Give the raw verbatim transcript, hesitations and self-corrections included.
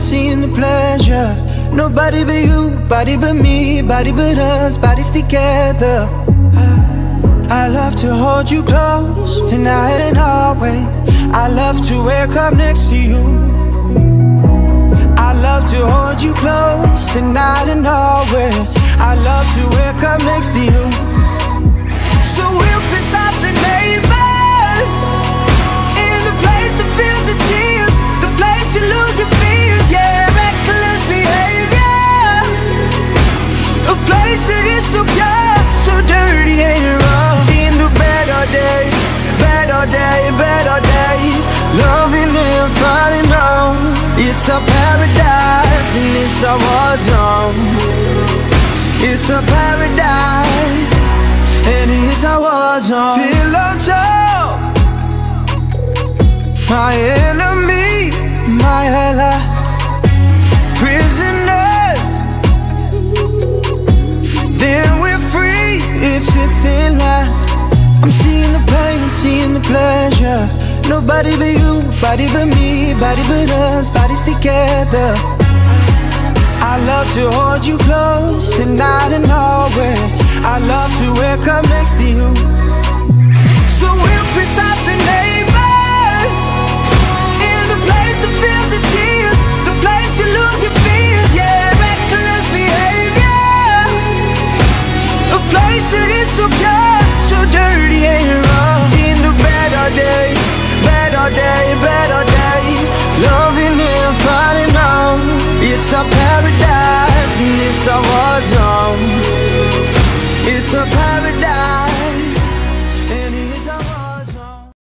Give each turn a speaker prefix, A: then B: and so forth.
A: seeing the pleasure. Nobody but you, body but me, body but us, bodies together. I love to hold you close, tonight and always. I love to wake up next to you. I love to hold you close, tonight and always. I love to wake up next to you. So we'll piss off the neighbors, in the place that feels the tears, the place you lose your fears, yeah, reckless behavior. A place that is so pure, so dirty and raw. In the better day, better day, better day, loving and falling on. It's a paradise and it's a war zone. It's a paradise and it's a war zone. Pillow talk, my enemy, my ally. Prisoners, then we're free. It's a thin line. I'm seeing the pain, seeing the pleasure. Nobody but you, body but me, body but us, bodies together. I love to hold you close, tonight and always. I love to wake up next to you. So we'll piss off the neighbors, in the place that feels the tears, the place you lose your fears, yeah, reckless behavior. A place that is so pure, so dirty and raw. In the better day, better day, better day, loving and falling on. It's a paradise